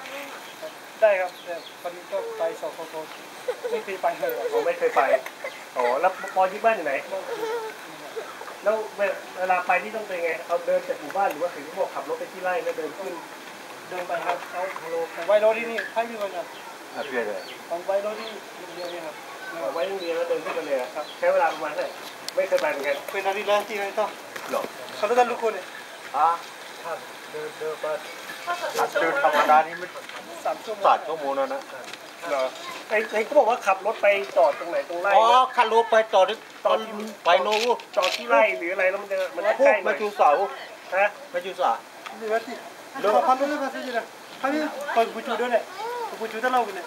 ได้ครับแต่คนนี้ก็ไปสคโทไม่เคยไปเลยผมไม่เคยไปอ๋อแล้วปอยึดบ้านอยู่ไหนแล้วเวลาไปที่ต้องเป็นไงเอาเดินจากหมู่บ้านหรือว่าถึงพวกขับรถไปที่ไร่แล้วเดินขึ้นเดินไปครับเอาผมไว้รถที่นี่ให้พี่ก่อนครับเพื่อเลยผมไว้รถที่เดียวนี่ครับไว้โรงเรียนแล้วเดินขึ้นมาเลยครับใช้เวลาประมาณเท่าไหร่ไม่เคยไปเหมือนกันเป็นอะไรแล้วที่ไหนต่อหรอเขาต้องลุกคนเนี่ยเดินธรรมดานี่ไม่3 ชั่วโมงแล้วนะเหรอไอ้เขาบอกว่าขับรถไปจอดตรงไหนตรงไร่ขับรถไปจอดตอนไปโน้จอดที่ไร่หรืออะไรแล้วมันใกล้มาจูเสาฮะมาจูสาดีว่าที่เราพันด้วยภาษาจีนนะพันด้วยคนผู้ชูด้วยเนี่ยผู้ชูตะเล่ากันเนี่ย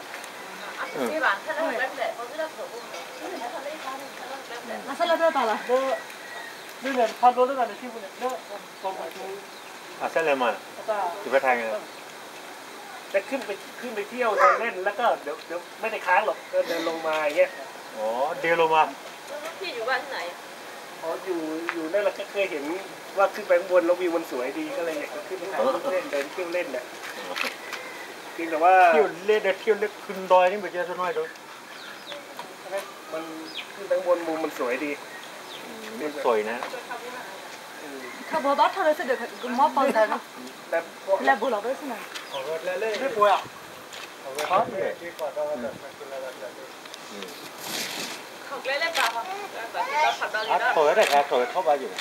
Asal ada apa lah? Dia niพันด้วยกันที่พวกเนี่ยเนี่ยคนผู้ชู Asal mana? Di Batam kan? จะขึ้นไปเที่ยวเล่นแล้วก็เดี๋ยวไม่ได้ค้างหรอกเดินลงมาอย่างเงี้ยอ๋อเดินลงมาพี่อยู่บ้านที่ไหนอ๋ออยู่นั่นเราก็เคยเห็นว่าขึ้นไปข้างบนแล้ววิวมันสวยดีก็เลยอยากจะขึ้นไปถ่ายรูปเล่นเดินเที่ยวเล่นเนี่ยจริงแต่ว่าเที่ยวเล่นขึ้นดอยนี่ไม่ใช่สักน้อยด้วยมันขึ้นไปข้างบนมุมมันสวยดีสวยนะขับรถบัสทำอะไรเสร็จก็มอบปอนด์นะแล้วบุหรี่ไปสินะไม่ป่วยอ่ะเขาเนี่ยเขาเล่นกับเขาได้ครับเขาเข้าไปอยู่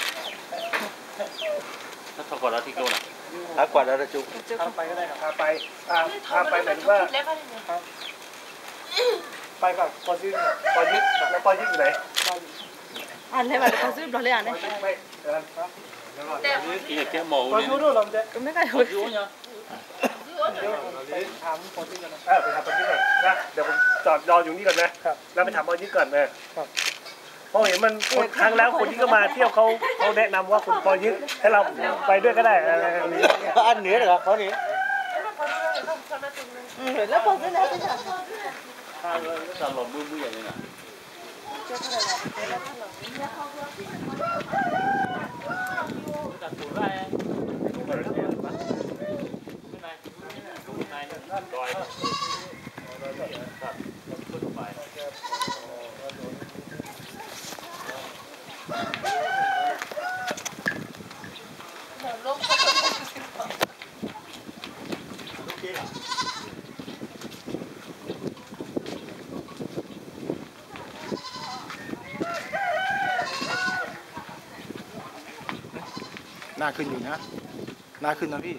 ถ้าเขากดแล้วที่โน่นถ้ากดแล้วจะจุกพาไปก็ได้ครับพาไปหมายถึงว่าไปกับปอยึดแล้วปอยึดอยู่ไหนอันนี้แบบเขาซื้อหล่อเลยอันนี้ไม่ปอชูด้วยหรอเจ๊ไม่ใช่ปอชูเนี่ยไปถามปอยึดกันนะไปถามปอยึดก่อนนะเดี๋ยวผมจอดรออยู่นี่ก่อนนะแล้วไปถามปอยึดก่อนนะเพราะเห็นมันครั้งแล้วคนที่ก็มาเที่ยวเขาแนะนำว่าคุณปอยึดให้เราไปด้วยก็ได้อะไรนี้อันเหนือเหรอเขานี่แล้วปอยึดแล้วเป็นยังสั่งหลอมมืออย่างนี้นะตัดสูตรได้ดอยครับขึ้นไปหน้าขึ้นอยู่นะหน้าขึ้นนะพี่